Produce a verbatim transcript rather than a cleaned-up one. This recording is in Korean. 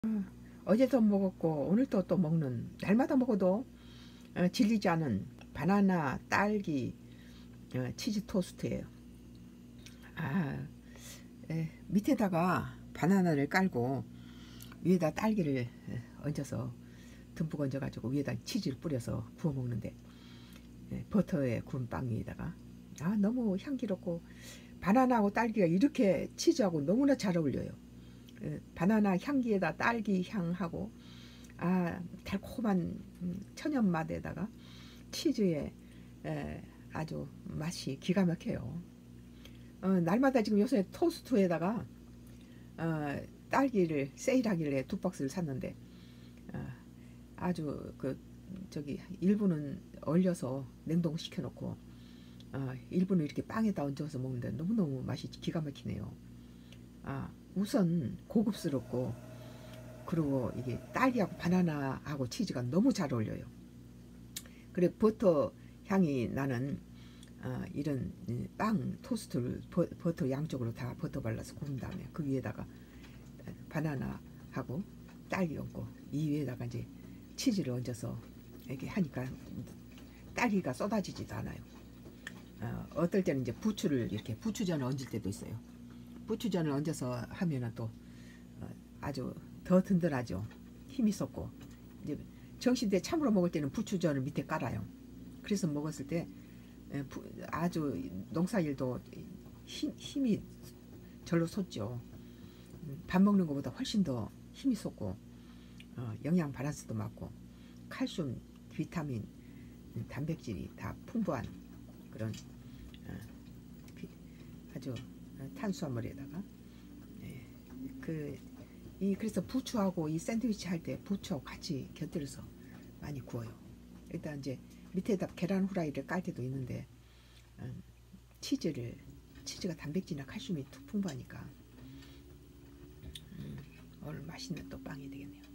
어제도 먹었고 오늘도 또 먹는, 날마다 먹어도 어, 질리지 않은 바나나, 딸기, 어, 치즈 토스트예요. 아, 에, 밑에다가 바나나를 깔고 위에다 딸기를 에, 얹어서 듬뿍 얹어가지고 위에다 치즈를 뿌려서 구워 먹는데, 에, 버터에 구운 빵 위에다가, 아 너무 향기롭고, 바나나하고 딸기가 이렇게 치즈하고 너무나 잘 어울려요. 에, 바나나 향기에다 딸기 향하고, 아 달콤한 음, 천연 맛에다가 치즈에 에, 아주 맛이 기가 막혀요. 어, 날마다 지금 요새 토스트에다가 어, 딸기를 세일하길래 두 박스를 샀는데, 어, 아주 그 저기 일부는 얼려서 냉동시켜 놓고, 어, 일부는 이렇게 빵에다 얹어서 먹는데 너무너무 맛이 기가 막히네요. 아, 우선 고급스럽고, 그리고 이게 딸기하고 바나나하고 치즈가 너무 잘 어울려요. 그래 버터 향이 나는 어, 이런 빵 토스트를 버, 버터 양쪽으로 다 버터 발라서 구운 다음에 그 위에다가 바나나하고 딸기 얹고, 이 위에다가 이제 치즈를 얹어서 이렇게 하니까 딸기가 쏟아지지도 않아요. 어, 어떨 때는 이제 부추를 이렇게 부추전을 얹을 때도 있어요. 부추전을 얹어서 하면은 또 어, 아주 더 든든하죠. 힘이 솟고, 이제 정신대 참으로 먹을 때는 부추전을 밑에 깔아요. 그래서 먹었을 때 아주 농사일도 힘, 힘이 절로 솟죠. 밥 먹는 것보다 훨씬 더 힘이 솟고, 어, 영양 바란스도 맞고, 칼슘, 비타민, 단백질이 다 풍부한 그런 어, 아주 탄수화물에다가, 예, 그, 이 그래서 부추하고 이 샌드위치 할 때 부추하고 같이 곁들여서 많이 구워요. 일단 이제 밑에다 계란 후라이를 깔 때도 있는데, 음, 치즈를 치즈가 단백질이나 칼슘이 풍부하니까 음, 오늘 맛있는 또 빵이 되겠네요.